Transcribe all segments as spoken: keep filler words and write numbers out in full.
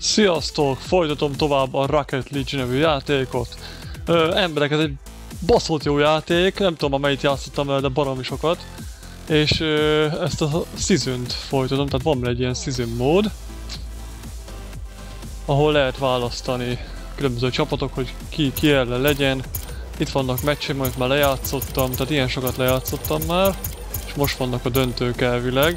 Sziasztok! Folytatom tovább a Rocket League nevű játékot. Ö, emberek, ez egy baszott jó játék, nem tudom, amelyit játszottam vele, de baromi sokat. És ö, ezt a season-t folytatom, tehát van egy ilyen season mód, ahol lehet választani különböző csapatok, hogy ki, ki ellen legyen. Itt vannak meccseim, amit már lejátszottam, tehát ilyen sokat lejátszottam már. És most vannak a döntők elvileg.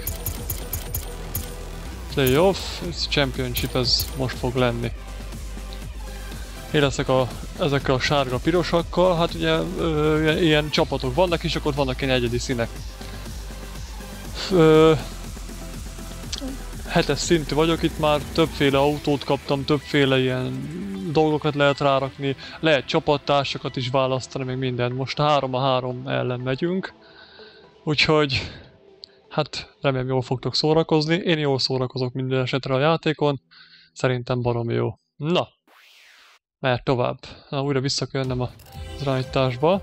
Playoff, ez Championship, ez most fog lenni. Én leszek a, ezekkel a sárga-pirosakkal, hát ugye ö, ilyen, ilyen csapatok vannak, és akkor vannak ilyen egyedi színek. Ö, hetes szintű vagyok, itt már többféle autót kaptam, többféle ilyen dolgokat lehet rárakni, lehet csapattársakat is választani, meg minden. Most három a három ellen megyünk, úgyhogy hát remélem jól fogtok szórakozni. Én jól szórakozok minden esetre a játékon, szerintem baromi jó. Na, mert tovább. Na, újra vissza kell jönnem az irányításba.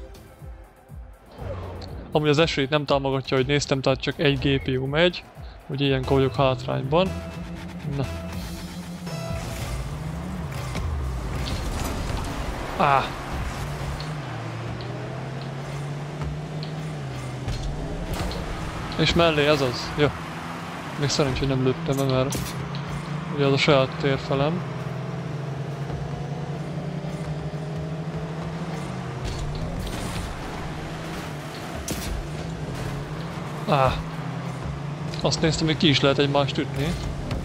Amúgy az esélyt nem támogatja, hogy néztem, tehát csak egy gé pé u megy, úgy ilyenkor vagyok hátrányban. Na. Áh! És mellé ez az. Jó. Még szerencsé, hogy nem lőttem be, mert ugye az a saját térfelem. Áh! Azt néztem, hogy ki is lehet egymást ütni.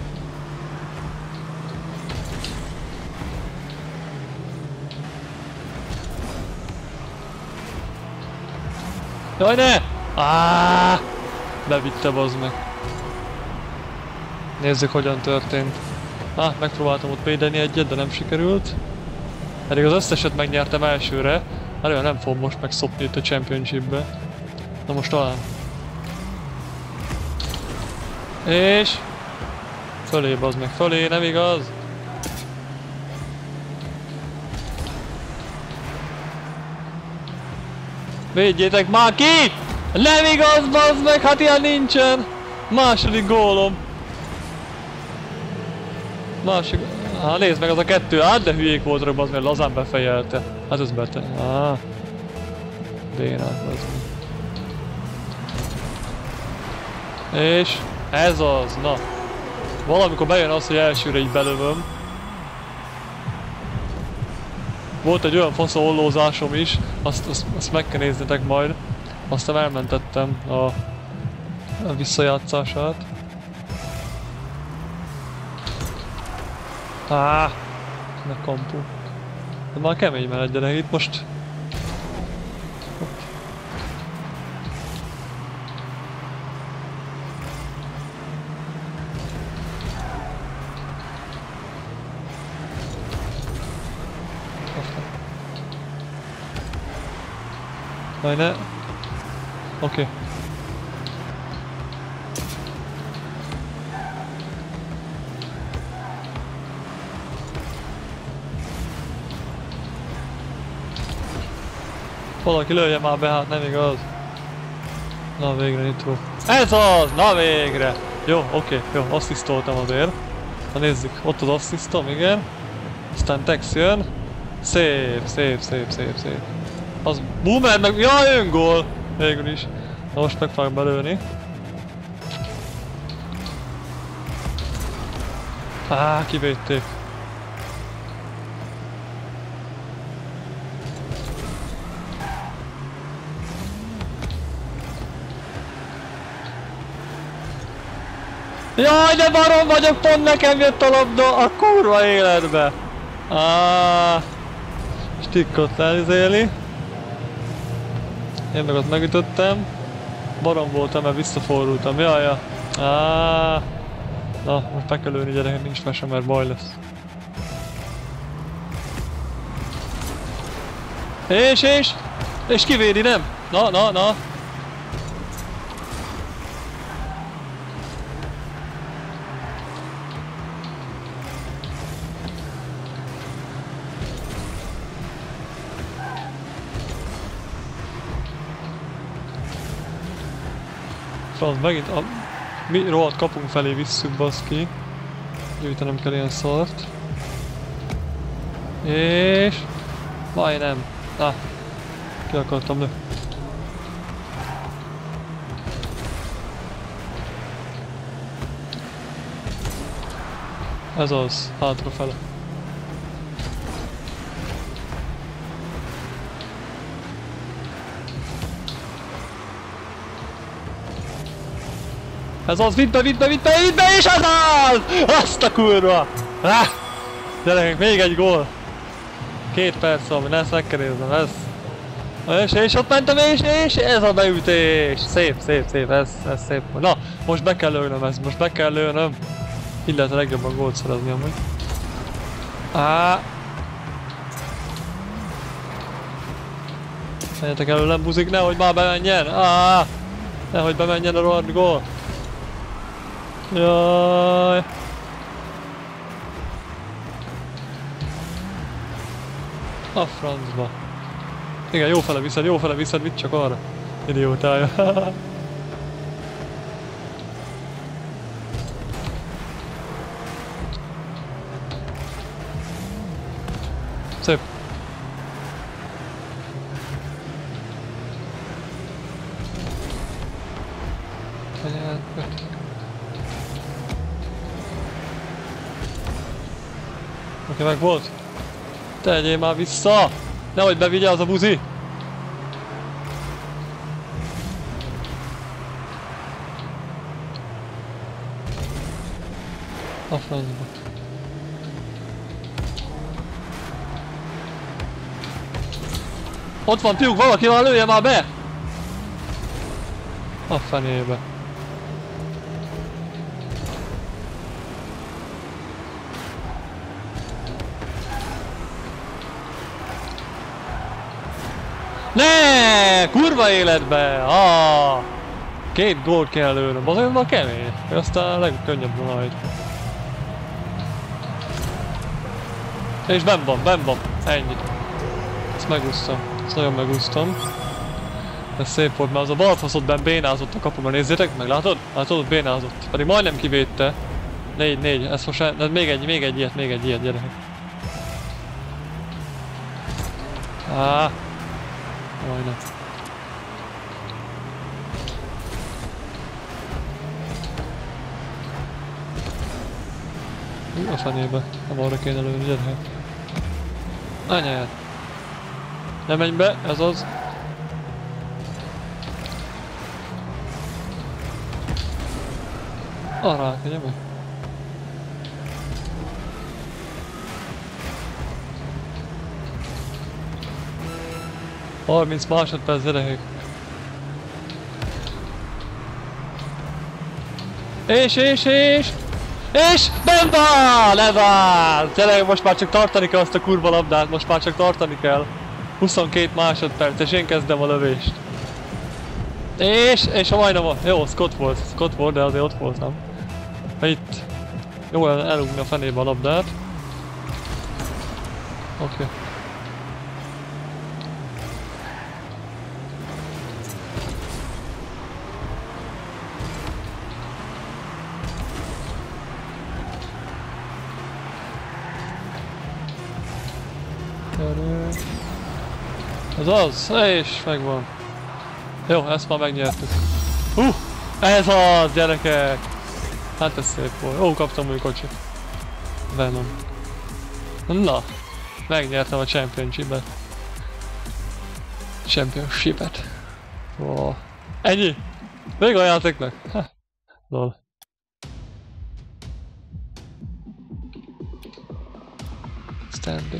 Jaj, ne! Áh! Bevitte, bazd meg. Nézzük, hogyan történt. Ah, megpróbáltam ott védeni egyet, de nem sikerült. Pedig az összeset megnyertem elsőre. Hát olyan nem fogom most megszopni itt a Championship-be. Na most talán. És... Fölé, bazd meg, fölé, nem igaz? Védjétek már ki! Nem igaz, bazd meg, hát ilyen nincsen! Második gólom! Másik... Há, nézd meg, az a kettő, hát de hülyék voltak, bazd meg, lazán befejelte. Hát ez bete... Áh... Bénák, bazd meg. És... Ez az, na! Valamikor bejön az, hogy elsőre így belövöm. Volt egy olyan fasz ollózásom is, azt, azt, azt meg kell néznetek majd. Aztán elmentettem a, a visszajátszását. Áh! Ne kampú. De már kemény melegyenek itt most. Majd ne... Oké. Okay. Valaki lője már be, hát nem igaz. Na végre nitro. Ez az! Na végre! Jó, oké, okay, jó, asszisztoltam azért. Na nézzük, ott az asszisztom, igen. Aztán text jön. Szép, szép, szép, szép, szép. Az boomer meg... Jaj, öngól! Végül is. Na most meg fogok belőni. Áh, kivédték. Jaj, de barom vagyok, pont nekem jött a labda a kurva életbe! Áh... Stikkot elizéli. Én meg ott megütöttem. Barom voltam, mert visszafordultam. Jaj, ja. Áh. Na, most meg kell lőni, gyerekek, nincs mese, mert baj lesz. És, és? És kivédi, nem? Na, na, na. Franc, megint a... Mi rohadt kapunk felé visszük, baszki. Gyűjtenem kell ilyen szart. És... majdnem. Ah, ki akartam le. Ez az, hátrafele. Ez az, vidd be, vidd be, vidd be, vidd be, és ez az! Azt a kurva! Ah! Gyerekek, még egy gól! Két perc van, ne ezt meg kell néznem, ez... És, és ott mentem, és, és ez a beütés! Szép, szép, szép, ez, ez szép. Na, most be kell lőnöm ezt, most be kell lőnöm. Így lehet a legjobban gólt szerezni amúgy. Á! Menjetek előlem, buzik, nehogy már bemenjen! Á! Nehogy bemenjen a rohadt gól! Jaj! A francba. Igen, jó fele viszed, jó fele viszed, vidd csak arra. Idiótája. Szép. Oké, meg volt. Tegyél már vissza! Nehogy bevigye az a buzi! A francba. Ott van fiúk, valaki már lője már be! A fenébe. Ne! Kurva életbe! Ah! Két gólt kell lőnöm, azért van kemény. Aztán a legkönnyebb van majd. És benn van, benn van. Ennyi. Ezt megúsztam. Ezt nagyon megúsztam. Ez szép volt, mert az a balfaszot benn bénázott a kapuban. Nézzétek meg, látod? Látod, ott bénázott. Pedig majdnem kivédte. Négy, négy. Ez most ez még egy, még egy ilyet, még egy ilyet, gyerekek. Áh. Majdnem. Hú, a fenébe. Nem arra kéne lőni, gyerekek. Anyád. Ne menj be, ez az. Arra elkezdjem meg. harminc másodperc, gyerekek. És, és, és! És! Nem van! Levált! Tényleg most már csak tartani kell azt a kurva labdát, most már csak tartani kell. huszonkét másodperc, és én kezdem a lövést. És, és a majdnem van. Jó, Scott volt, Scott volt, de azért ott voltam. Itt. Jó, elrúgni a fenébe a labdát. Oké. Okay. Ez az, és megvan. Jó, ezt már megnyertük. Hú, uh, ez az, gyerekek! Hát ez szép volt. Ó, kaptam új kocsit. Venom. Na, megnyertem a championship-et. Championship-et. Ó, ennyi! Még a játéknak? Ha, lol. Standing.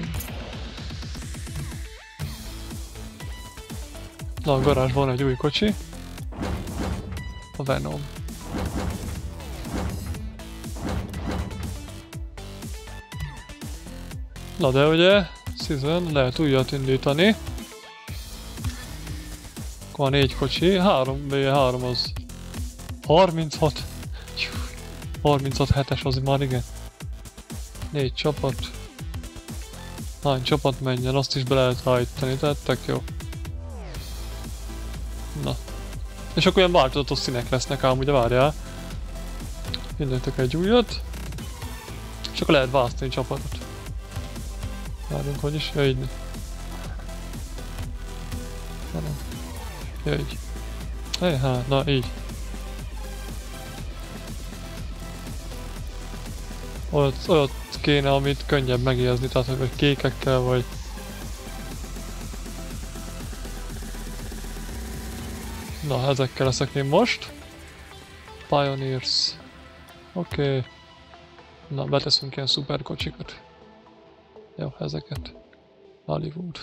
Na, a garázsban van egy új kocsi. A Venom. Na de ugye, Season, lehet újat indítani. Van négy kocsi, három, három az harminchat. harminchat hetes az már igen. Négy csapat. Hány csapat menjen, azt is be lehet állítani, tehát tök jó. Na. És akkor ilyen változatos színek lesznek ám, ugye várjál. Indítok egy újat. Csak lehet választani csapatot. Várjunk, hogy is? Ja, így. Ja, így. Hey, hát, na így. Olyat, olyat kéne, amit könnyebb megérezni, tehát hogy kékekkel vagy... Na, ezekkel leszek én most. Pioneers. Oké. Okay. Na, beteszünk ilyen szuper kocsikat. Jó, ezeket. Hollywood.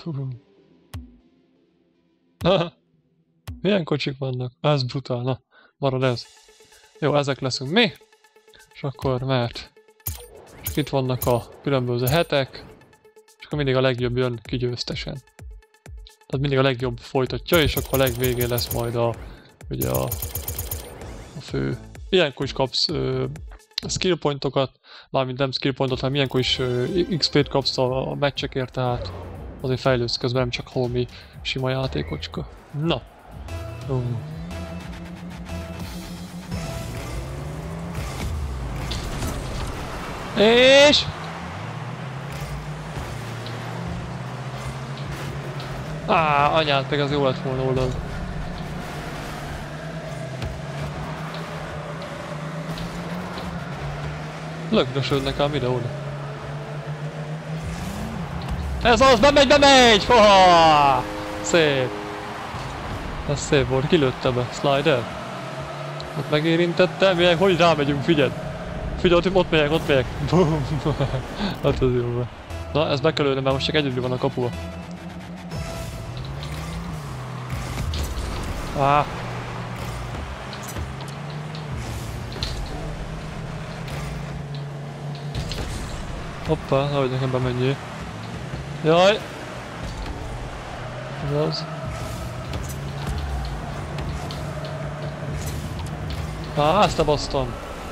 Milyen kocsik vannak? Ez brutál, na. Marad ez. Jó, ezek leszünk mi. És akkor mehet. És itt vannak a különböző hetek. És akkor mindig a legjobb jön kigyőztesen. Tehát mindig a legjobb folytatja, és akkor a legvégén lesz majd a... Ugye a... A fő... Ilyenkor is kapsz ö, skill pointokat. Mármint nem skill pointot, hanem ilyenkor is iksz pét kapsz a, a meccsekért, tehát... Azért fejlődsz közben, nem csak holmi sima játékocska. Na! Uh. És... Á, anyád, meg az jó lett volna oldal. Lökdösödnek ám ide-oda. Ez az, bemegy, bemegy! Hoha! Szép! Ez szép volt, kilőtte be, slider. Ott megérintettem, milyen, hogy rámegyünk, figyeld! Figyeld, ott megyek, ott megyek! Bum! Hát ez jó van. Na, ez be kell lőni, mert most csak egyedül van a kapuba. Ah. Hoppá, nehogy nekem bemenjél. Jaj! Ez az. Á, ezt a basztam.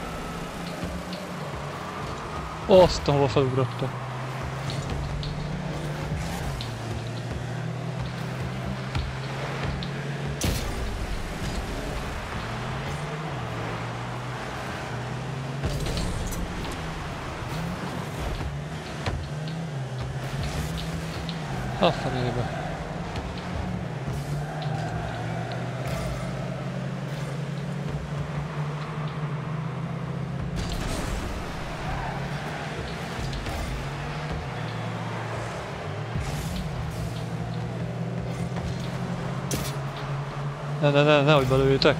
Azt, ahova felugrottam. A fenébe. Ne, ne, ne, nehogy belőjétek.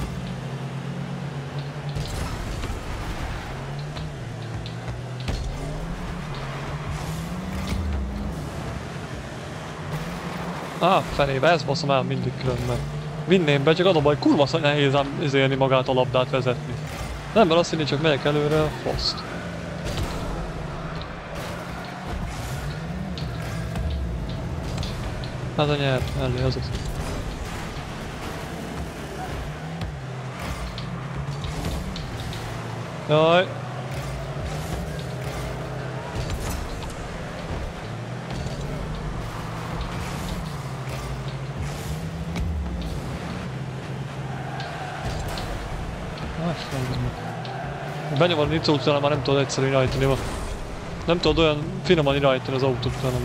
Á, fenébe, ezt baszom el mindig különben. Vinném be, csak az a baj, kurva szó nehéz ám izélni magát a labdát vezetni. Nem, mert azt hinni, csak megyek előre a faszt. Hát a nyer, elé, az az. Jaj! Benyomod a nitro után, már nem tudod egyszerűen irányítani. Nem tudod olyan finoman irányítani az autót utána.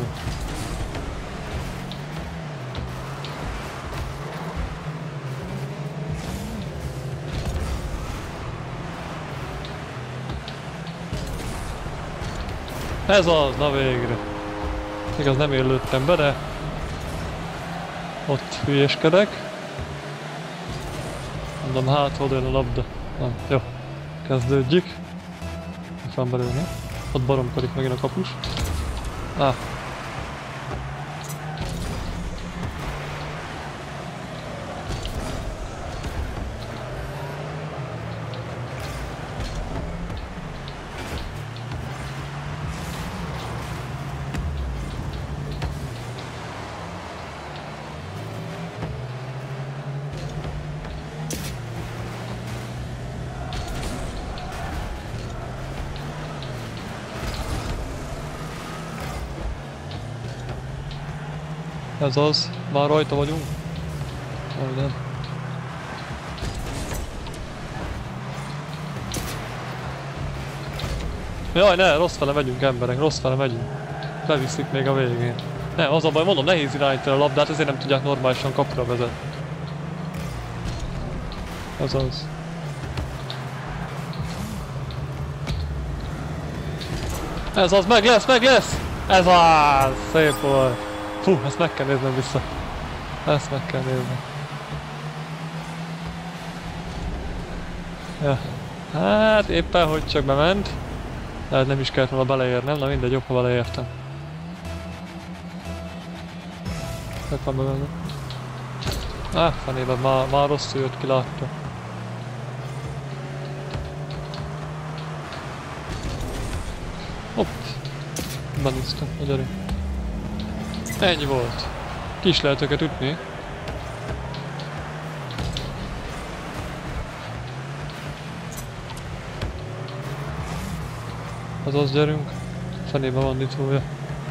Ez az, na végre. Igaz, nem érlődtem be, de... Ott hülyéskedek. Mondom, hát hol jön a labda. Nem, jó. Kezdődjük. Mi van belőle? Ott baromkodik megint a kapus. Ah. Ez az, már rajta vagyunk. Majdnem. Jaj, ne, rossz fele megyünk emberek, rossz fele megyünk. Leviszik még a végén. Nem, az a baj, mondom, nehéz irányítani a labdát, ezért nem tudják normálisan kapura vezetni. Ez az. Ez az, meg lesz, meg lesz! Ez az! Szép volt! Fú, ezt meg kell néznem vissza. Ezt meg kell nézni. Ja. Hát éppen hogy csak bement. Lehet nem is kellett volna beleérnem, na mindegy, jobb ha beleértem. Meg van bemenni. Ah, fenében, már, már rosszul jött ki, látta. Hopp! Benéztem, gyere. Ennyi volt. Ki is lehet őket ütni. Azaz gyerünk. Fenében van nitrója.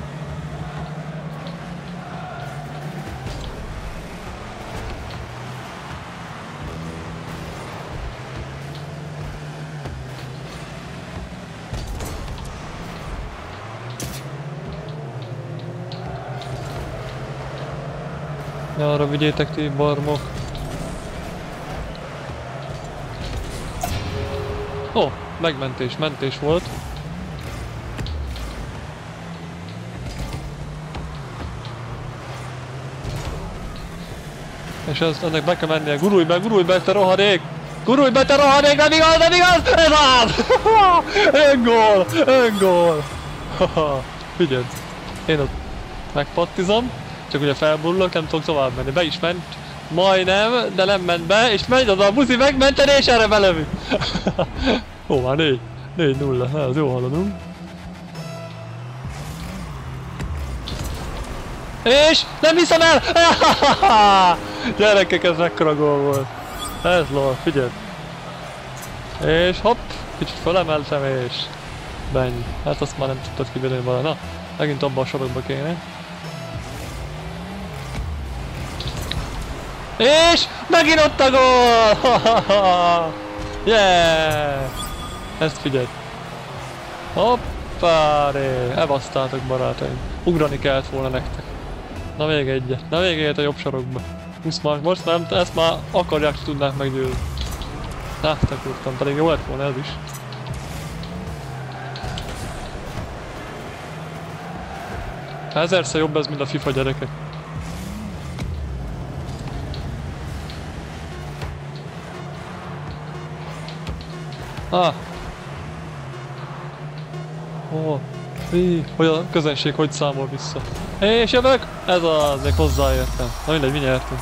Ja, arra vigyétek ti barmok. Ó, oh, megmentés, mentés volt. És ez, ennek be kell mennie. Gurulj be, gurulj be, te rohadék! Gurulj be, te rohadék, nem igaz, nem igaz! Ez az! Öngól! Öngól! Figyeld! Én ott megpattizom, csak ugye felborulok, nem tudok tovább menni. Be is ment, majdnem, de nem ment be, és megy oda a buzi megmenteni, és erre belövünk. Ó, már négy. négy nulla, ez jó haladunk. És nem hiszem el! Gyerekek, ez mekkora gól volt. Ez lol, figyeld. És hopp, kicsit fölemeltem és... Bennyi. Hát azt már nem tudtad kivenni vala. Na, megint abban a sorokba kéne. És megint ott a gól! Yeah! Ezt figyeld. Hoppáré! Evasztáltak, barátaim. Ugrani kellett volna nektek. Na még egyet. Na még egyet a jobb sarokba. Húsz már, most nem, ezt már akarják, hogy tudnák meggyőzni. Lágtak úrtam, pedig jó lett volna ez is. Ezerszer jobb ez, mint a FIFA, gyerekek. Ah! Ó, oh. Hogy a közönség hogy számol vissza. És jövök! Ez az, még hozzáértem. Na mindegy, mi nyertünk.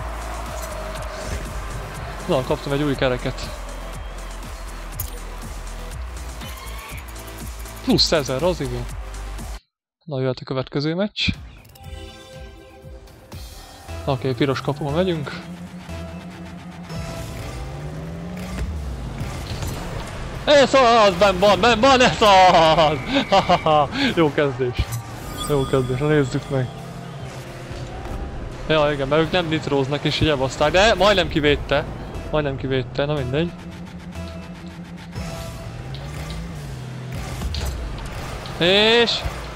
Na, kaptam egy új kereket. Plusz ezer, az igen. Na, jöhet a következő meccs. Oké, okay, piros kapuma megyünk. Ez az, benn van, benn van, ez az! Jó kezdés. Jó kezdés, nézzük meg. Ja igen, mert ők nem nitróznak és így elbaszták, de majdnem kivédte. Majdnem kivédte, na mindegy. És...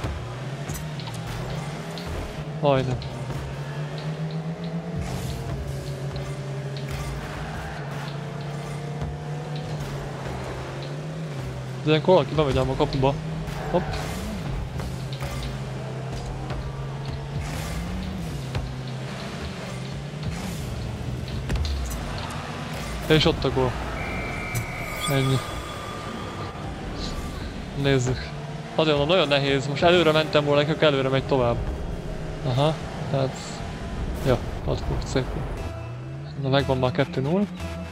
Majdnem. De ilyenkor valaki bemegy ám a kapuba. Hopp. És ott a gól. Ennyi. Nézzük. Azért mondom, nagyon nehéz. Most előre mentem volna, nekünk előre megy tovább. Aha, tehát... Ja, ott volt szép. Na megvan már kettő null.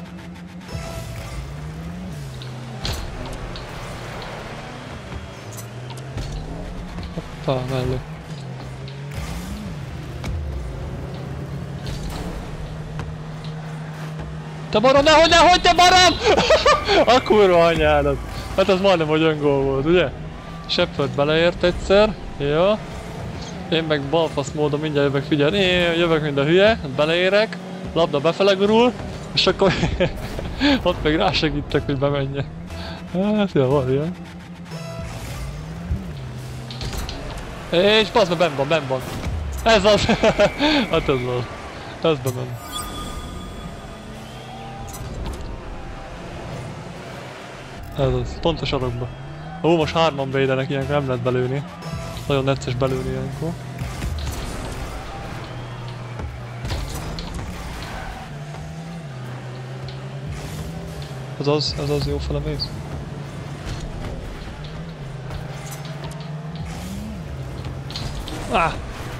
Hoppá, mellé. Te barom, nehogy, nehogy, te barom! A kurva anyádat. Hát ez majdnem, hogy öngól volt, ugye? Shepard beleért egyszer. Jó. Én meg balfasz módon mindjárt jövök, figyelj. Én jövök, mint a hülye, beleérek. Labda befele gurul. És akkor ott meg rásegítek, hogy bemenjek. Hát, jó, van ilyen. És bazd meg, benn van, benn van. Ez az! Hát ez az. Ez bement. Ez az, pont a sarokba. Ó, most hárman védenek, ilyenkor nem lehet belőni. Nagyon necces belőni ilyenkor. Ez az, ez az, jó fele mész. Ah!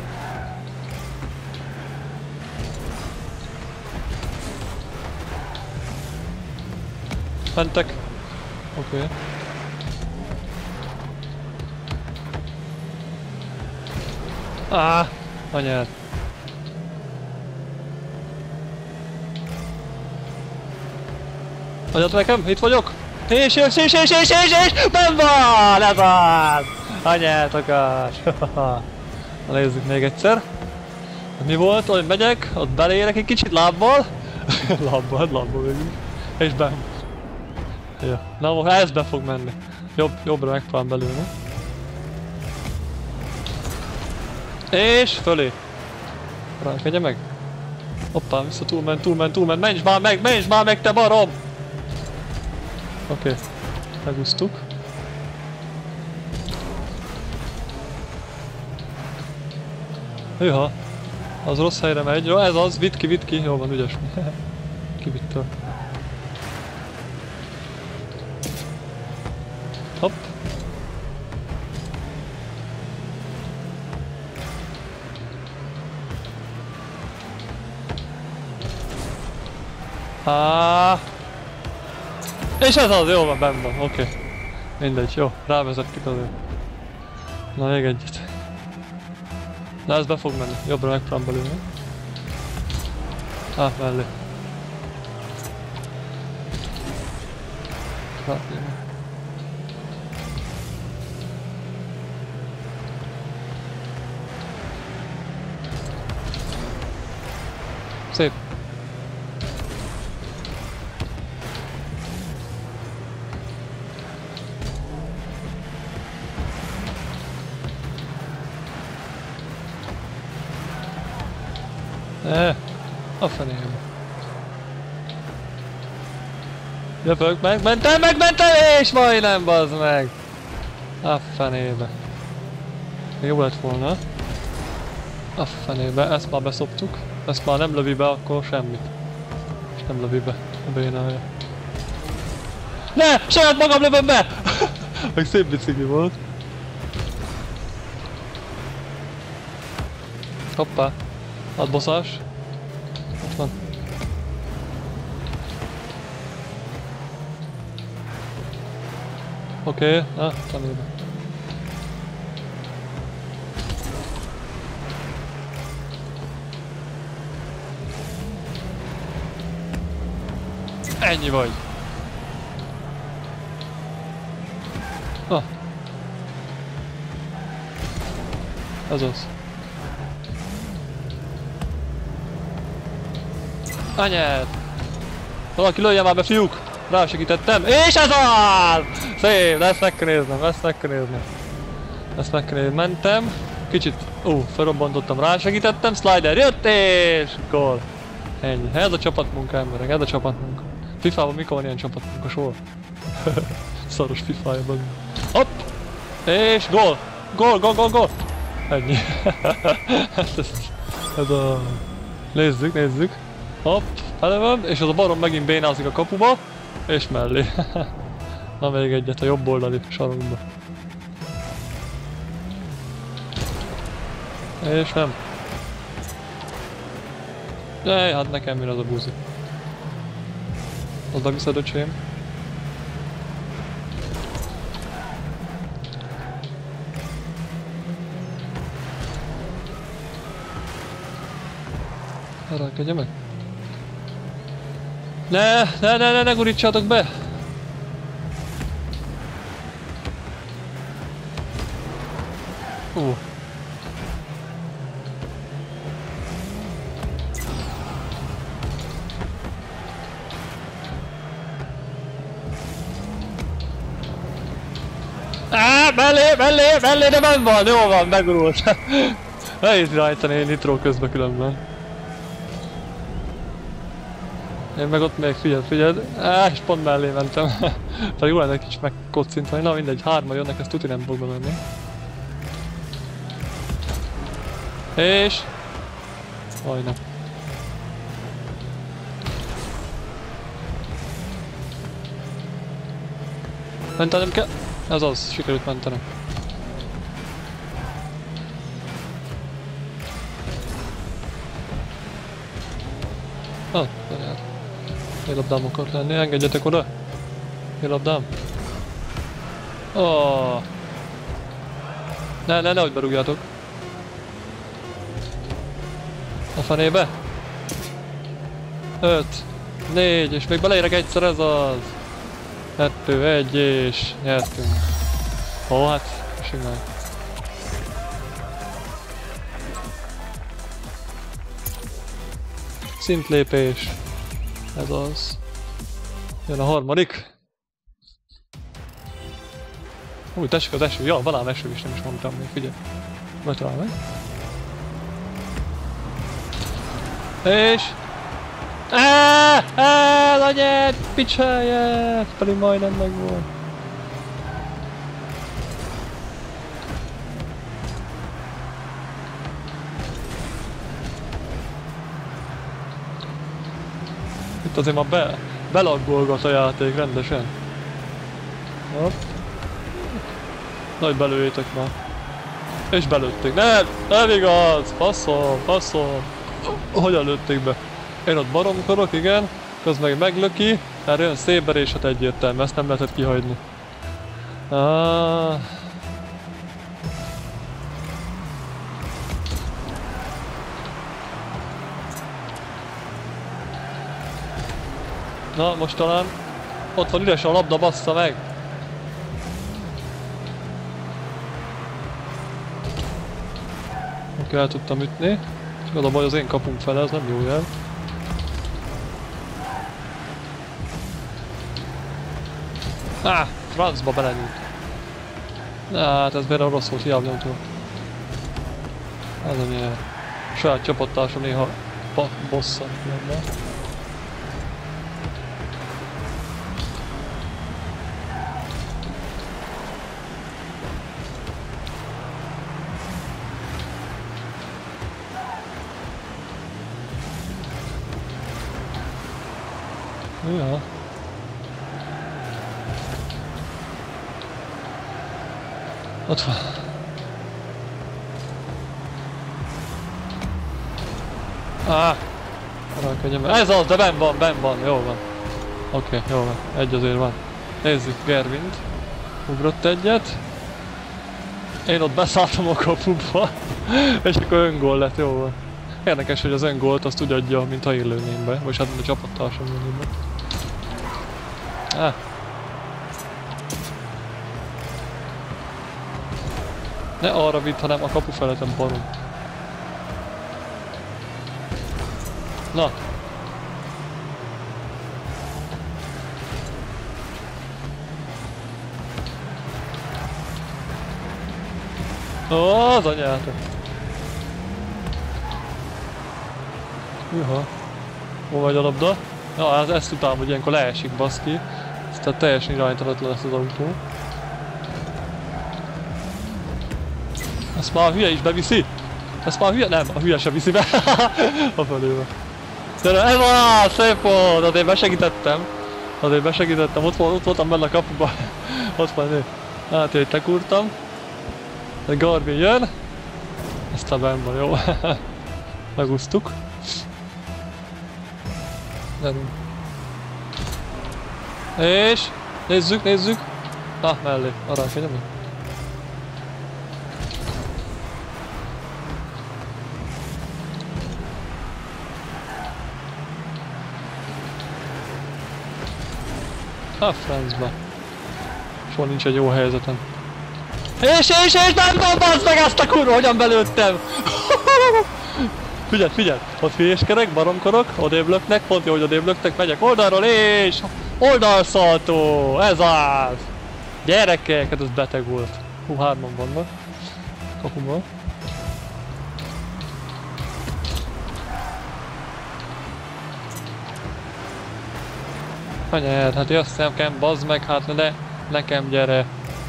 Mentek. Oké. Okay. Ah! Anyád. Adjad nekem, itt vagyok! És, és, és, és, és, és, és! Nem van! Ez az! Anyád, akár! Na nézzük még egyszer. Mi volt, hogy megyek, ott belérek egy kicsit lábbal. lábbal, lábbal végül. És benn. Ja. Na most ez be fog menni. Jobb, jobbra megpróbálom belülni. És fölé. Rákegye meg. Hoppá, vissza túlment, túlment, túlment. Menj már meg, menj már meg, te barom! Oké. Okay. Megúsztuk. Hűha. Az rossz helyre megy. Jó, ez az, vidd ki, vidd ki. Jó van, ügyes. Kivittem. Hopp. Ah. És ez az, jó van, benn van, oké. Okay. Mindegy, jó, rávezettük azért. Na még egyet. Na ez be fog menni, jobbra megpróbálom belülni. Ah, mellé. Szép. Eh, a fenébe. Jövök, megmentem, megmentem, és majdnem, bazd meg! A fenébe. Jó lett volna. A fenébe, ezt már beszoptuk. Ezt már nem lövi be, akkor semmit. És nem lövi be a bénája. Ne! Saját magam lövöm be! Meg szép bicikli volt. Hoppá. Adboszás. Ott van. Oké, okay. Na, tanébe. Ennyi vagy. Ah. Ez az. Anyád! Valaki lője már be, fiúk! Rásegítettem, és ez az! Szép, de ezt meg kell néznem, ezt meg kell néznem. Ezt meg kell néznem, mentem. Kicsit, ú, felrobbantottam, rásegítettem, slider jött, és gól. Ennyi. Ez a csapatmunka, emberek, ez a csapatmunka. Fifában mikor van ilyen csapatmunka, soha? Szaros Fifájában. Hopp! És gól! Gól, gól, gól, gól! Ennyi. ez, ez, ez a... Nézzük, nézzük. Hopp, elevem, és az a barom megint bénázik a kapuba, és mellé. Na még egyet a jobb oldali sarokba. És nem. Jaj, hát nekem mi az a buzi. Oda viszed, öcsém. Rákedje meg. Ne, ne, ne, ne, ne gurítsátok be! Uh. Ah! Mellé, mellé, mellé, de benn van, jó van, megurult. Nehéz irányítani nitró közben különben. Én meg ott még figyeld, figyeld. Áh, és pont mellé mentem. Pedig jó lenne egy kicsit megkocintani. Na mindegy, hárman jönnek, ezt tuti nem fog bemenni. És... Majdnem. Mentenem kell? Ez az, sikerült mentenem. Ah, de én labdám akart lenni, engedjetek oda! Én labdám? Oh. Ne, ne, nehogy berúgjátok! A fenébe? Öt, négy, és még beleérek egyszer, ez az! Kettő, egy, és nyertünk. Ó, hát, simán. Szintlépés. Ez az. Jön a harmadik. Úgy tessék az eső. Ja, valám eső is, nem is mondtam még, figyelj. Majd talán meg. És... Áááá! Áááá! Anyád! Picsáját! Pedig majdnem megvolt. Itt azért már be, belaggolgat a játék rendesen. Hopp. Nagy belőjétek már. És belőtték. Nem! Nem igaz! Faszom! Faszom! Hogyan lőtték be? Én ott baromkodok, igen. Közben meg meglöki. Erre jön szépen és hát egyértelmű. Ezt nem lehetett kihagyni. Ah. Na, most talán ott van üres a labda, bassza meg! Oké, el tudtam ütni. Csak az a baj, az én kapunk fele, ez nem jó jel. Áh, francba belenyújt. Hát ez például rossz volt, hiába nem tudom. Ez a nyer. Saját csapattársam néha bosszant lenne. Ja. Ott van. Ah! Arra ez az, de benn van, benn van, jó van. Oké, okay, jó van, egy azért van. Nézzük Gerwint. Ugrott egyet. Én ott beszálltam a kapuba. És akkor öngól lett, jó van. Érdekes, hogy az öngolt azt úgy adja, mintha én lőném be. Vagy hát mint a csapattársam lőném be. Ah. Ne arra vitt, hanem a kapu feleten barom. Na. Ó, az anyátok. Hűha. Hol vagy a labda? Ja, ez, ezt utálom, hogy ilyenkor leesik, baszki. Tehát teljesen irányítatlan lesz az autó. Ezt már a hülye is beviszi? Ezt már a hülye? Nem, a hülye sem viszi be. A felőle. De ez van, szép volt! Azért besegítettem. Azért besegítettem, ott, volt, ott voltam benne a kapuba. Ott van ő. Hát én lekúrtam. De Garvin jön. Aztán benn van, jó. Megúsztuk. Gyerünk. És nézzük, nézzük. Ah, mellé, arra figyelj. A francba. Soha nincs egy jó helyzetem. És, és, és nem tudom, bazd meg azt a kurva, hogyan belőttem! Figyelj, figyelj! Ott hülyéskedek, baromkodok, odébb löknek, pont jó, hogy odébb löknek, megyek oldalról, és... Oldalszaltó! Ez az! Gyerekek, hát ez beteg volt. Hú, hárman vannak. Kapuban. Anyád, hát jössz nekem, bazd meg, hát ne, nekem gyere.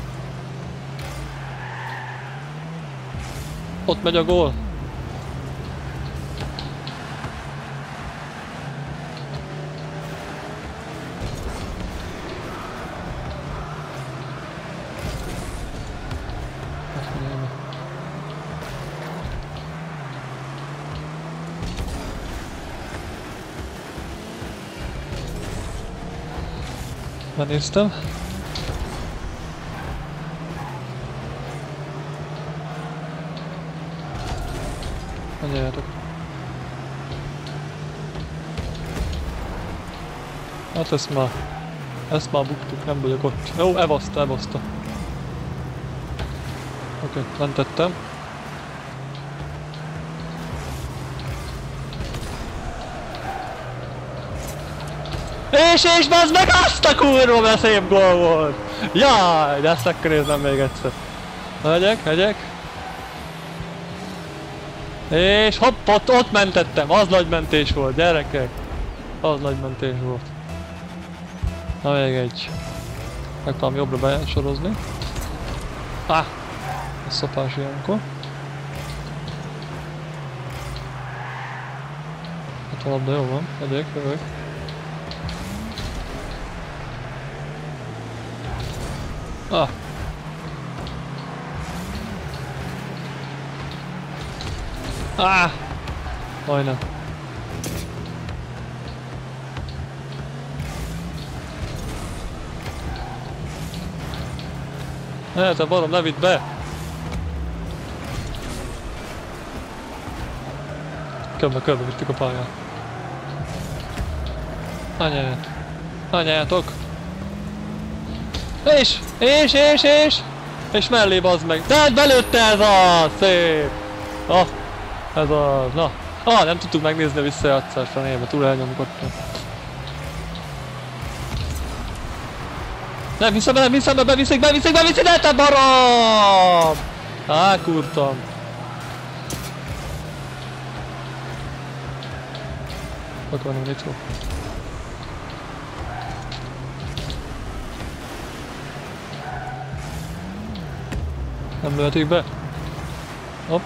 Ott megy a gól. Benéztem. Gyertek. Hát ezt már... Ezt már buktuk, nem vagyok ott. Jó, evaszta, evaszta. Oké, okay, mentettem. És és bazd meg azt a kurva, mert szép gól volt! Jaj, de ezt megkönéznem még egyszer. Megyek, megyek. És hopp, ott, ott mentettem, az nagy mentés volt, gyerekek. Az nagy mentés volt. Na még egy. Megpróbálom jobbra besorozni. Ah! Ez szopás ilyenkor. Hát a labda jó van, megyek, jövök. Ah! Ah! Majdnem. Ne, te barom, ne vidd be! Körbe, körbe vittük a pályát. Anyáját. Anyájátok! És! És, és, és! És mellé bazd meg! De belőtte ez az! Szép! Ah! Ez az, na. Ah, nem tudtuk megnézni a visszajátszást a névbe, túl elnyomkodtam. Nem hiszem be, nem hiszem be, beviszik, beviszik, beviszik, de te barom! Elkúrtam. Akarom nitro. Nem lőhetik be? Hopp.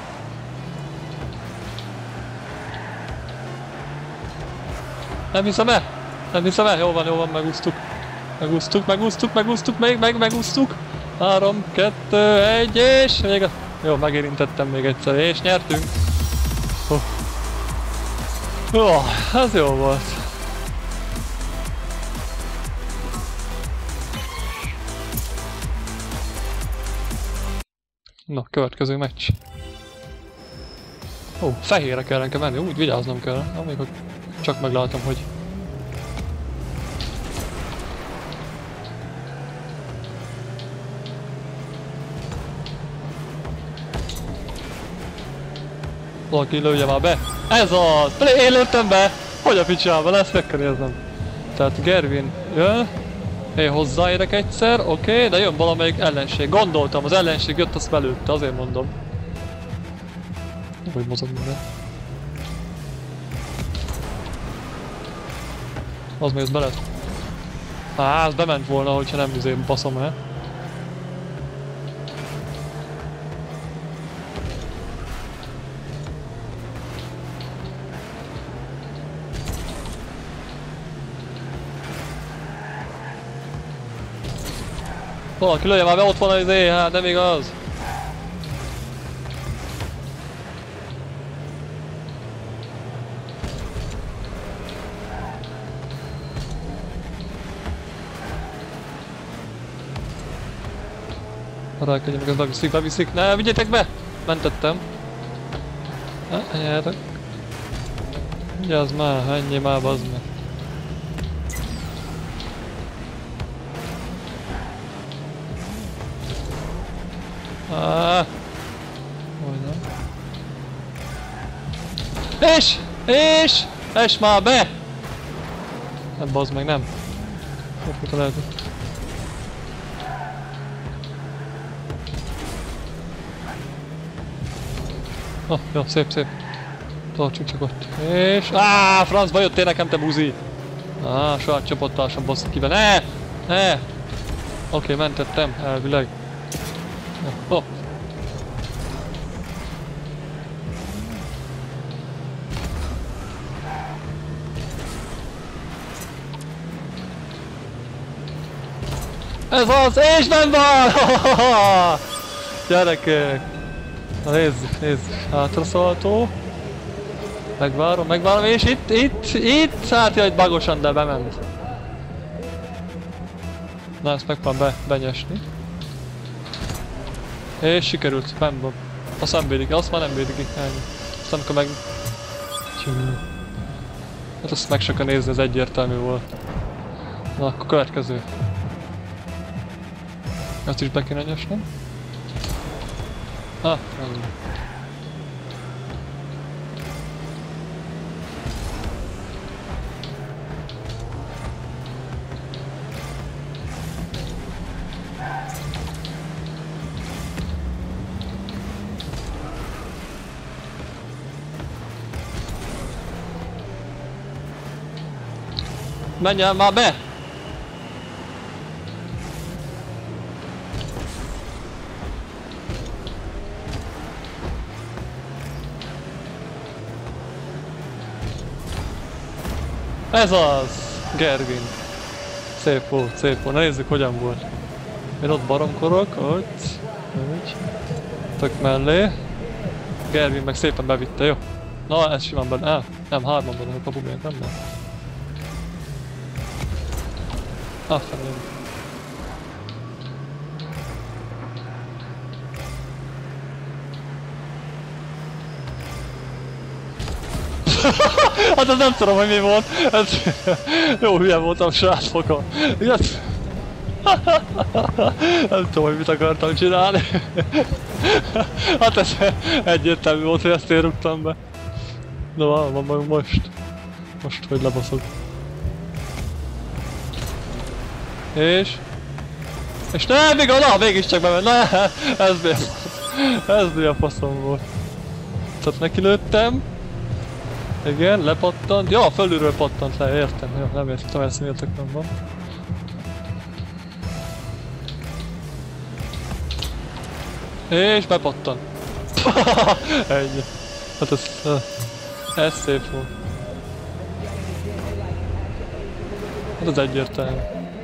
Nem hiszem el! Nem hiszem el! Jó van, jó van, megúsztuk. Megúsztuk, megúsztuk, megúsztuk, még meg megúsztuk. Három, kettő, egy, és még a... Jó, megérintettem még egyszer, és nyertünk. Oh. Oh, ez jó volt. Na, következő meccs. Ó, oh, fehérre kell nekem menni, úgy vigyáznom kell. Amíg csak meglátom, hogy... Valaki lője már be. Ez az! Én lőttem be! Hogy a picsában? Ezt meg kell néznem. Tehát Gervin jön. Én hozzáérek egyszer, oké, okay, de jön valamelyik ellenség. Gondoltam, az ellenség jött, azt belőtte, azért mondom. Hogy mozog minden. Az még az be lett. Á, az bement volna, hogyha nem izé baszom el. Valaki lője már be, ott van az izé, hát nem igaz. Rákedjem, meg ezt beviszik, beviszik. Ne, vigyétek be! Mentettem. Ne, nyertek. Vigyázz már, ennyi már, bazd meg. Ah, majdnem. És! És! És már be! Nem bazd meg, nem. Ott mit a lehetett. Oh, jó, szép, szép. Tartsuk csak ott. És... Áááá, francba jöttél nekem, te buzi! Áááá, saját csapattársam basszik ki be. Ne! Ne! Oké, okay, mentettem, elvileg. Oh. Ez az, és nem van! Gyerekek! Na nézzük, nézzük. Hátraszaltó. Megvárom, megvárom, és itt, itt, itt! Hát jaj, bagosan, de bement. Na, ezt megpróbálom be, benyesni. És sikerült, benn van. Azt nem védik, azt már nem védik ki. Azt amikor meg... Hát azt meg se kell nézni, ez egyértelmű volt. Na, akkor következő. Ezt is be kéne nyesnem. Ah, ennyi. Menjen már be! Ez az! Gervin! Szép volt, szép volt. Na nézzük, hogyan volt. Én ott baromkorok, ott... Úgy. Tök mellé. Gervin meg szépen bevitte, jó? Na, ez simán benne. Ah, nem, hárman benne a kapubénk, nem nem. Ah, felém. Hát ez nem tudom, hogy mi volt. Ez... Jó hülye voltam, srácok. Ilyet... Nem tudom, hogy mit akartam csinálni. Hát ez egyértelmű volt, hogy ezt én rúgtam be. Na, van meg most. Most, hogy lebaszok. És... És nem, még a... Na, mégiscsak bement. Na, ez mi a... Ez mi a faszom volt. Tehát neki lőttem. Igen, lepattant. Ja, fölülről pattant le, értem. Jó, nem értem, ezt miért nem van. És bepattan. Ennyi. Hát ez... Ez szép volt. Hát ez egyértelmű.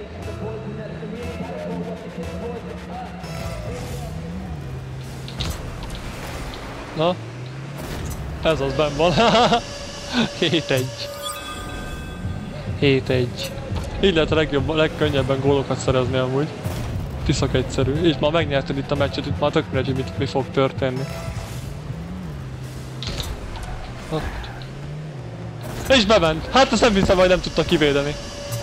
Na. Ez az benn van. hét egy. hét egy. Így lehet a legjobb, legkönnyebben gólokat szerezni amúgy. Tiszak egyszerű. És már megnyerted itt a meccset, itt már tök mindegy, hogy mit, mi fog történni. Ott. És bement! Hát ezt nem hiszem, hogy nem tudta kivédeni.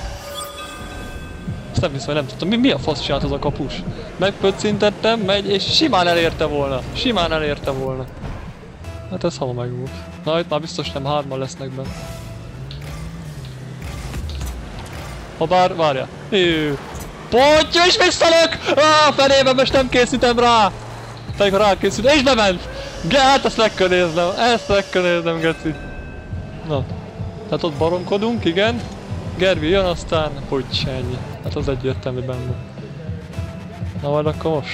Ezt nem hiszem, hogy nem tudta. Mi, mi a fasz csinált az a kapus? Megpöccintettem, megy, és simán elérte volna. Simán elérte volna. Hát ez hama meg volt. Na, itt már biztos nem hárman lesznek benne. Habár, várja. Jö. Pontyó, és visszalök! Ah, felébe most nem készítem rá! Pedig rá készítem, és bement! Ge, hát ezt meg kell néznem, ezt meg kell néznem, geci. Na. Tehát ott baromkodunk, igen. Gervi jön, aztán... Hogy ennyi. Hát az egyértelmű benne. Na majd akkor most.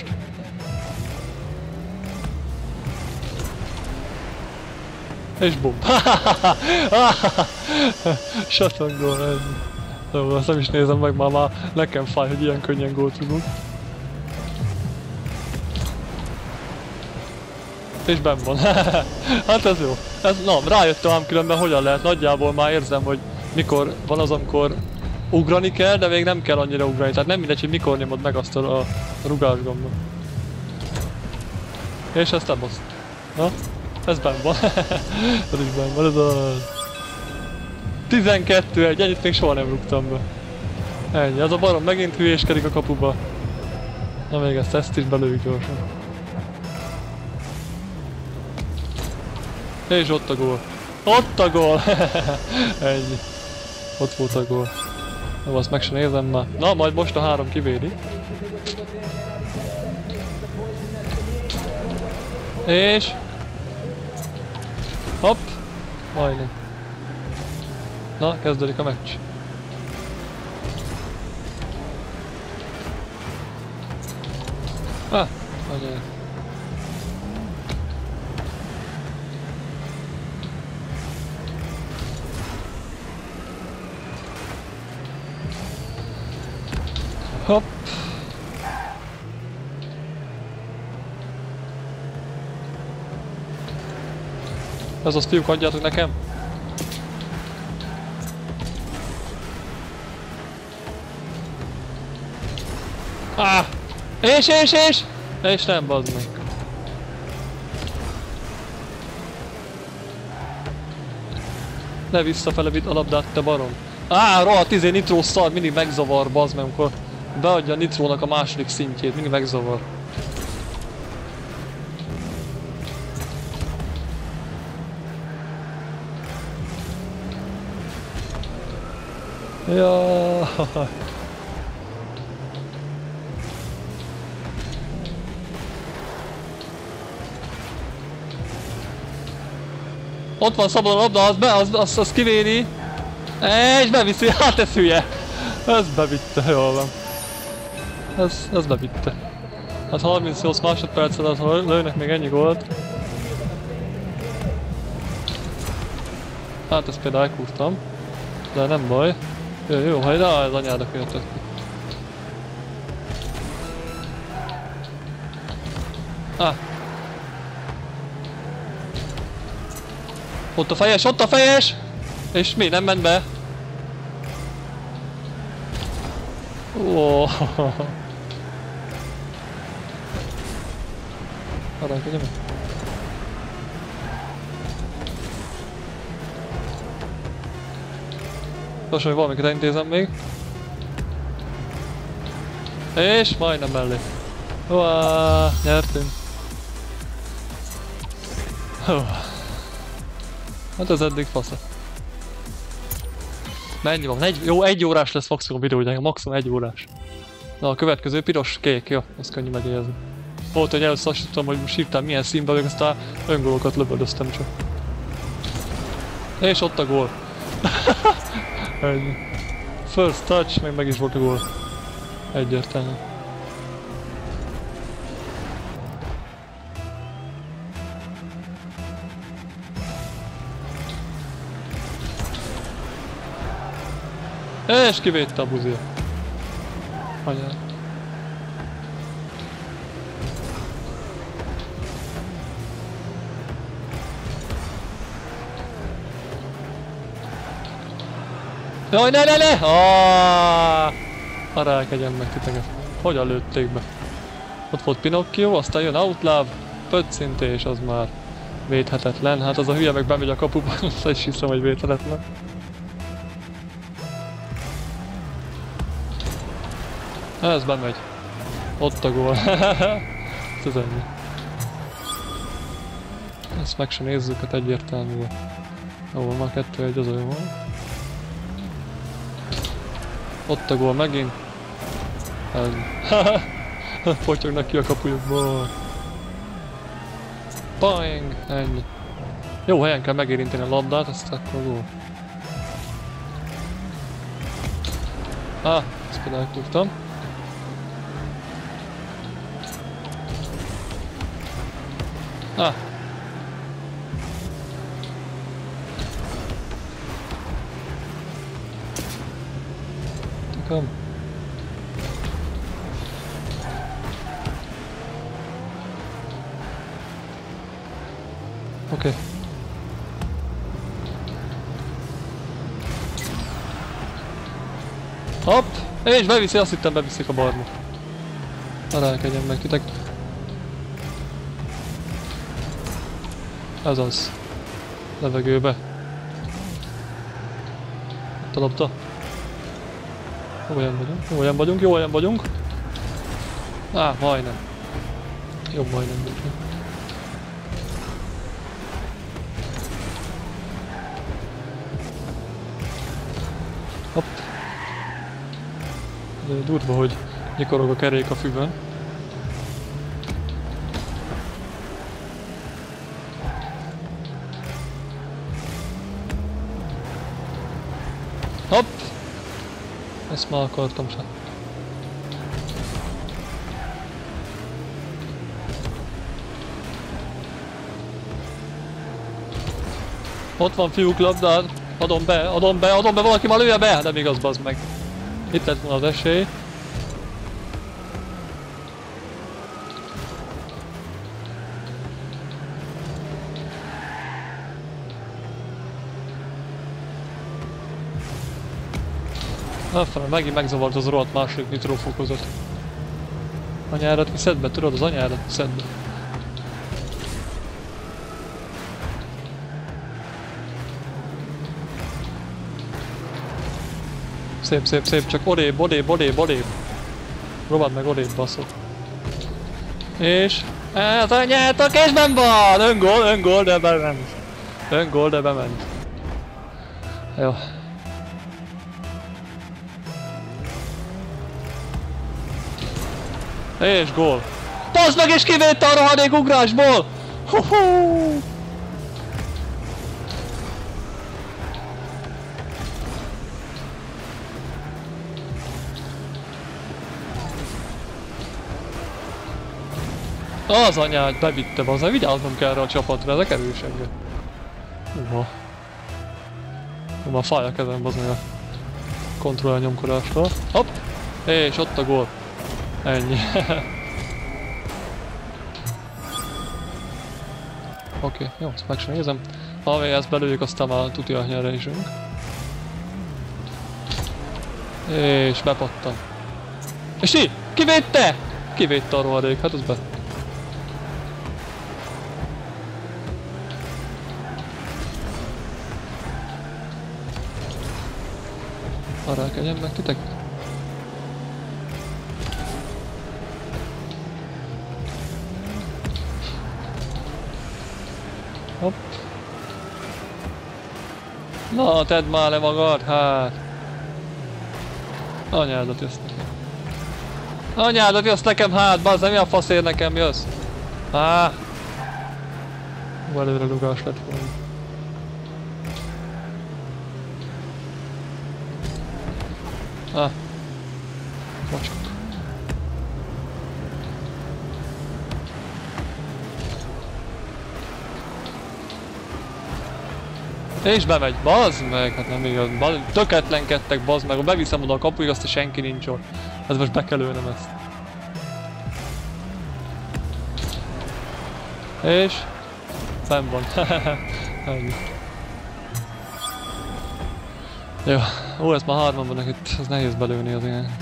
És bum! Shotgun goal, ennyi. Jó, azt nem is nézem meg, már, már nekem fáj, hogy ilyen könnyen gólt rúgunk. És benn van. Hát ez jó. Ez, na, rájöttem ám különben hogyan lehet. Nagyjából már érzem, hogy mikor van az, amikor ugrani kell, de még nem kell annyira ugrani. Tehát nem mindegy, hogy mikor nyomod meg azt a, a rugás gombot. És ezt nem az. Na, ez benn van. Ez is benn van, ez a... tizenkettő egy, ennyit még soha nem rúgtam be. Ennyi, az a barom megint hülyéskedik a kapuba. Na még ezt, ezt is belőjük gyorsan. És ott a gól. Ott a gól! Ennyi. Ott volt a gól. Jó, azt meg sem nézem már. Na, majd most a három kivédi. És... Hopp! Majdnem. Na, kezdődik a meccs. Ah, anyáj. Hopp. Ez az, fiúk, adjátok nekem. Ah! És, és, és! És nem, bazd meg. Ne visszafele vidd a labdát, te barom. Á, rohadt izé nitró szar, mindig megzavar, bazd meg, amikor beadja a nitrónak a második szintjét, mindig megzavar. Jaj. Ott van szabadon a labda, az, be, az, az, az kivédi. És beviszi, hát ez hülye. Ez bevitte, jól van. Ez, ez bevitte. Hát harmincnyolc másodperc alatt, ha lőnek még ennyi gólt. Hát ezt például elkúrtam. De nem baj. Jó, jó, hajrá, ez anyának jöttök. Ah. Ott a fejes, ott a fejes! És mi, nem ment be? Ó. Arra, hogy meg. Most, hogy valamiket intézem még. És majdnem mellé. Uá, nyertünk. Hú. Hát ez eddig fasza. Mennyi van? Egy, jó, egy órás lesz maximum videó, ugye? Maximum egy órás. Na a következő piros, kék, jó, az könnyű megjegyezni. Volt, hogy először azt tudtam, hogy most hívtam milyen színbe vagyok, aztán öngólokat löböldöztem csak. És ott a gól. Ennyi. First touch, meg meg is volt a gól. Egyértelmű. És kivédte a buzia. Anyád. Jaj, ne, ne, ne! Aaaaaaah! Arálkegyem meg titeket. Hogyan lőtték be? Ott volt Pinocchio, aztán jön Outlaw, pöccintés, az már védhetetlen. Hát az a hülye meg bemegy a kapuba, azt is hiszem, hogy védhetetlen. Ez bemegy. Ott a gól. Ez ennyi. Ezt meg sem nézzük, hát egyértelmű. Jó, már kettő egy, az olyan van. Ott a gól megint. Ennyi. Potyognak ki a kapujukból. Boing! Ennyi. Jó helyen kell megérinteni a labdát, azt akkor gól. Ah, ezt például elkúrtam. Ah. Kom. Oké. Okay. Hopp! És beviszi, azt hittem beviszik a barma. Arálkedjen meg titek. Ez az. Levegőbe. Ott a labda. Jó olyan vagyunk, jó olyan vagyunk, jó olyan vagyunk. Á, majdnem. Jobb majdnem vagyunk. Hopp. De durva, hogy nyikorog a kerék a füvön. Ezt már akartam sem. Ott van fiúk labdát, adom be, adom be, adom be, valaki már lője be! Nem igaz, bazd meg. Itt lett volna az esély. Elfelem, megint megzavart az rohadt második nitrófokozat. Anyárat viszed be, tudod, az anyárat viszed be. Szép, szép, szép, csak odébb, odébb, odébb, odébb. Robbad meg odébb, baszok. És... Hát anyátok, és benn van! Öngól, öngól, de bement. Öngól, de bement. Jó. És gól. Bazd meg, és kivédte a rohadék ugrásból! Huhú! Az anyát bevitte, bazdmeg, vigyáznom kell erre a csapatra, ezek erősek. Uha. Már fáj a kezem, bazdmeg a kontroll nyomkodástól. Hopp! És ott a gól. Ennyi. Oké, okay, jó, ezt meg sem nézem. Ha még ezt belőjük, aztán már tuti a nyerésünk. És bepattan. És mi? Kivédte? Kivédte a rohadék, hát az be. Arra keljen meg titek? Hopp. Na, tedd már le magad, hát. Anyádat jössz nekem. Anyádat jössz nekem, hát, bazd, mi a faszért nekem jössz? Há. Hú, előre rugás lett volna. Ah. Bocsuk. És bemegy, bazd meg, hát nem igaz, töketlenkedtek, bazd meg, ha beviszem oda a kapuig, azt a senki nincs ott. Ez most be kell lőnem ezt. És... fenn van. Ennyi. Jó, ó, ezt már hárman vannak itt, ez nehéz belőni az ilyen.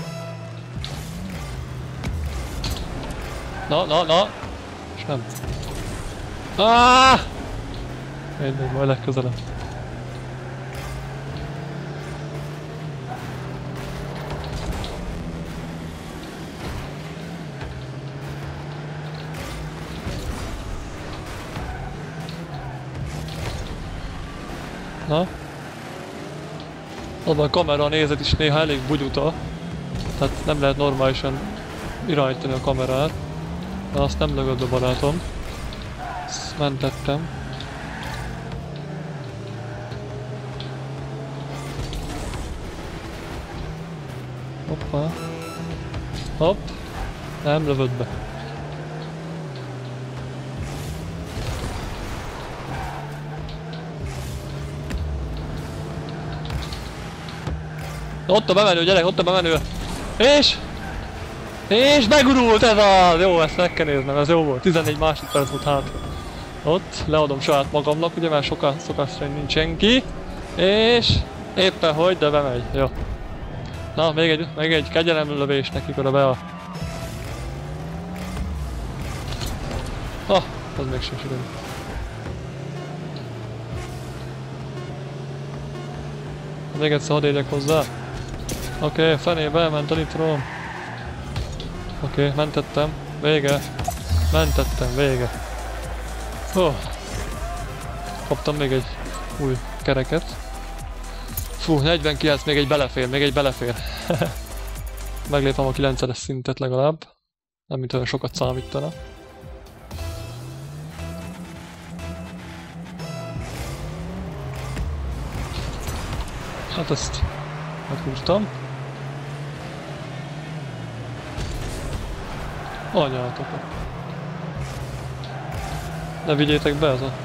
Na, na, na! És nem. Aaaaaaah! Mindegy, majd legközelebb. Na? Abban a kamera nézet is néha elég bugyuta. Tehát nem lehet normálisan irányítani a kamerát. De azt nem lögöd a barátom. Ezt mentettem. Hoppá. Hopp. Nem lövöd be. Ott a bemenő, gyerek, ott a bemenő! És... És begurult ez az! Jó, ezt meg kell néznem, ez jó volt. tizennégy másodperc volt hátra. Ott, leadom saját magamnak, ugye, mert sokan szokás szerint nincs senki. És... éppen hogy, de bemegy, jó. Na, még egy, még egy kegyelemlövés nekik oda be a... Ah, az még sem sikerült. Még egyszer hadd érjek hozzá. Oké, okay, fenébe elment a nitróm. Oké, okay, mentettem. Vége. Mentettem, vége. Oh. Kaptam még egy új kereket. Fú, negyvenkilenc, még egy belefér, még egy belefér. Meglépem a kilencedes szintet legalább. Nem mint olyan sokat számítana. Hát ezt meghúztam. Anyátokat. Ne vigyétek be ez a...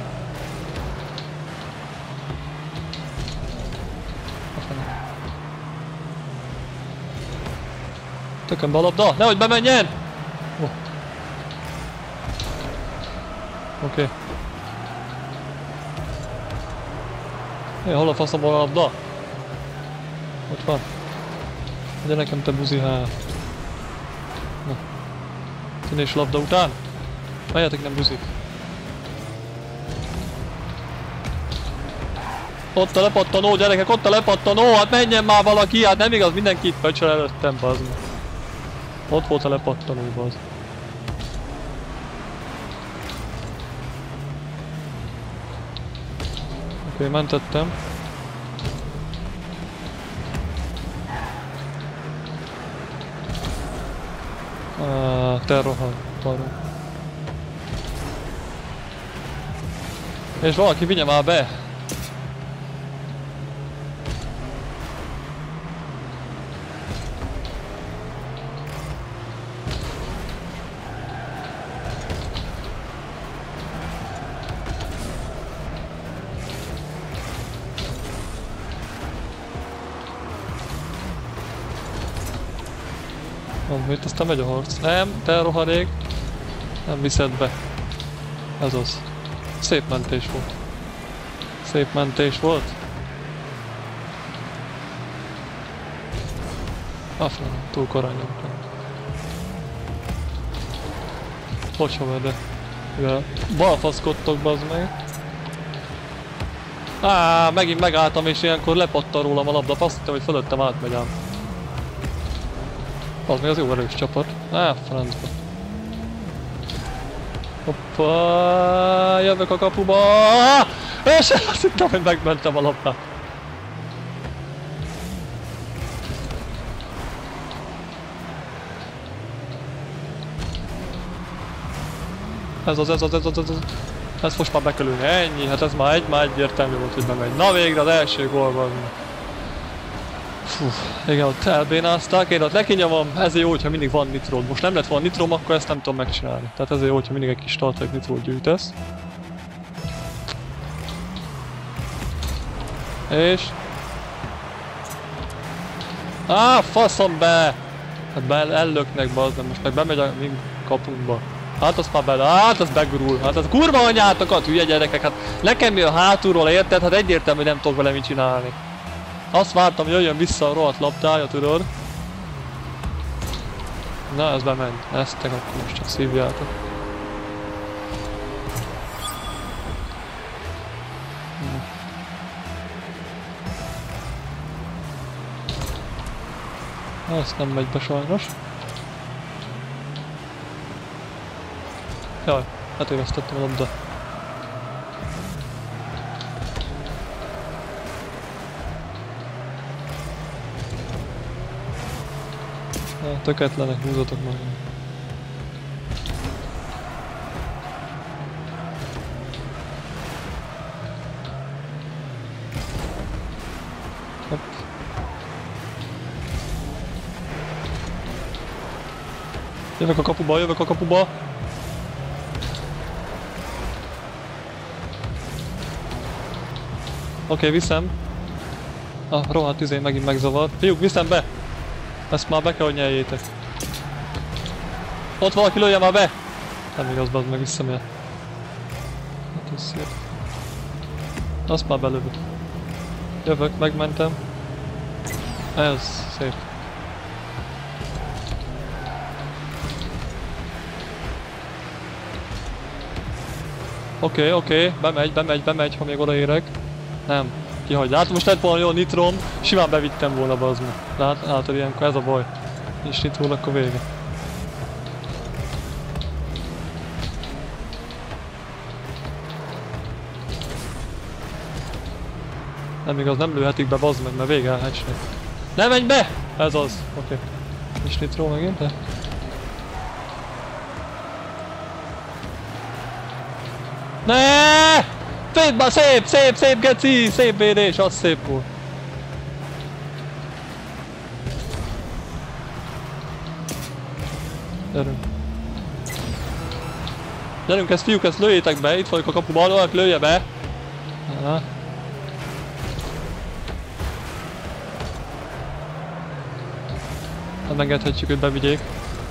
Tökön be a labda! Nehogy bemenjen! Oh. Oké. Okay. Hé, hol a faszom a labda? Ott van. Ugye nekem te buzi, há. Na. Tűnés labda után? Menjetek, nem buzik. Ott a lepattanó, gyerekek, ott a lepattanó! Hát menjen már valaki! Hát nem igaz, mindenki itt pöcsöl előttem, bazd. Ott volt a lepattanó, bazd. Oké, okay, mentettem. Ah, te rohadt barom. És valaki vigye már be! Van, itt aztán megy a harc. Nem, te rohadék. Nem viszed be. Ez az. Szép mentés volt. Szép mentés volt. Afra, túl korán nyomtam. Hogy haver, de... balfaszkodtok, bazd meg. Á, megint megálltam és ilyenkor lepattan rólam a labda. Azt hittem, hogy fölöttem átmegy ám. Az még az jó erős csapat. Á, francba. Hoppá, jövök a kapuba. És azt hittem, hogy megmentem a labdát. Ez az, ez az, ez az, ez az. Ez most már be kell ülni. Ennyi, hát ez már egy, már egyértelmű volt, hogy bemegy. Na végre az első gólban. Fú, igen, ott elbénázták, én ott lekinyomom, ezért jó, hogyha mindig van nitród. Most nem lett volna nitrom, akkor ezt nem tudom megcsinálni. Tehát ezért jó, hogyha mindig egy kis tartalék nitrót gyűjtesz. És... Á, faszom be! Hát be ellöknek, bazd, de most meg bemegy a mi kapunkba. Hát az már bele, hát az begurul, hát az kurva anyátokat, hülye gyerekek, hát nekem jön hátulról, érted? Hát egyértelmű, hogy nem tudok vele mit csinálni. Azt vártam, hogy jöjjön vissza a rohadt labdája, tudod? Na, ez bement. Ezt te akkor most csak szívjátok. Ezt nem megy be sajnos. Jaj, hát évesztettem a labda. Töketlenek, húzatok meg. Hopp. Jövök a kapuba, jövök a kapuba! Oké, okay, viszem. Ah, rohadt izé megint megzavart. Fiúk, viszem be! Ezt már be kell, hogy nyeljétek. Ott valaki lője már be! Nem igaz, bazd meg, visszamér. Hát ez szép. Azt már belövök. Jövök, megmentem. Ez szép. Oké, okay, oké, okay. bemegy, bemegy, bemegy, ha még odaérek. Nem. Kihagy. Hát most lett volna jó nitrom, simán bevittem volna, bazd meg. De hát, hát ilyenkor ez a baj. Nincs nitról, akkor vége. Nem igaz, nem lőhetik be, bazd meg, mert vége a hatchnek. Ne menj be! Ez az. Oké. Okay. Nincs nitról megint, de... Ne! Szép, már szép, szép, szép geci, szép védés, az szép volt. Gyerünk. Gyerünk, ezt fiúk, ezt lőjétek be, itt vagyok a kapuban, valaki lője be! Aha. Nem engedhetjük, hogy bevigyék.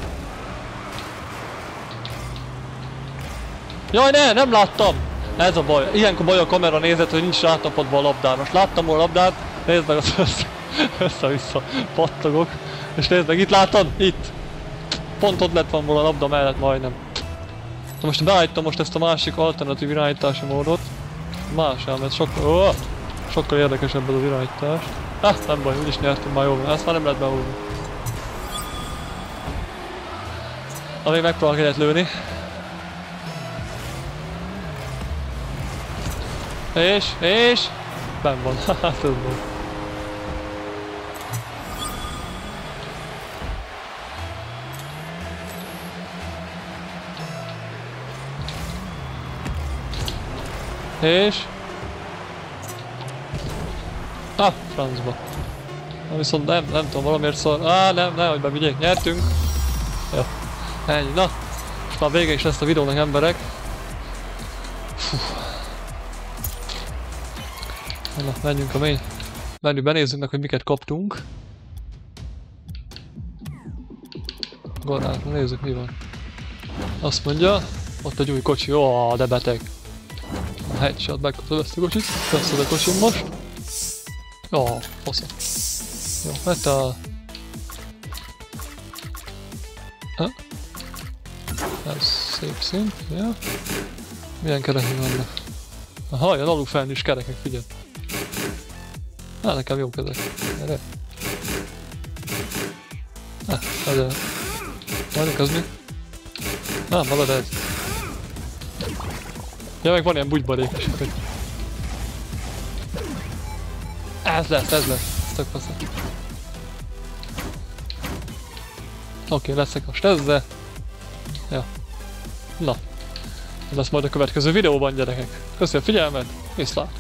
Jaj, ne, nem láttam! Ez a baj. Ilyenkor baj a kamera nézet, hogy nincs rátapodva a labdára. Most láttam volna a labdát, nézd meg, az össze-vissza pattogok. És nézd meg, itt látod? Itt! Pont ott lett van volna a labda mellett majdnem. Na most beállítom most ezt a másik alternatív irányítási módot. Más ám, ez sokkal, oh, sokkal érdekesebb ez az irányítás. Ah, nem baj, úgyis nyertünk már jól. Ezt már nem lehet beúrni. Na még megpróbálok egyet lőni. És, és... benn van, haha, több van. És... ah, francba. Na viszont nem, nem tudom, valamiért szól... Á, nem, nehogy bevigyék, nyertünk. Jó, ennyi, na. Most már vége is lesz a videónak, emberek. Fú. Na, menjünk a main menübe, nézzük meg, hogy miket kaptunk. Garázsra nézzük, mi van. Azt mondja, ott egy új kocsi, ó, de beteg. A headshot, megkapod ezt a kocsit, veszed a kocsim most. Ó, fosza. Jó, metal. Ha? Ez szép szint, ja. Milyen kerekek vannak? Aha, ilyen alufelnős kerekek, figyelj. Á, nekem jók ezek. Erre. Ah, ez. Várjuk, az mi? Á, magad ez. Ja, meg van ilyen bugybarék is. Ez lesz, ez lesz. Ez tök faszom. Oké, leszek most ezzel. Ja. Na. Ez lesz majd a következő videóban, gyerekek. Köszönöm a figyelmet, viszlát!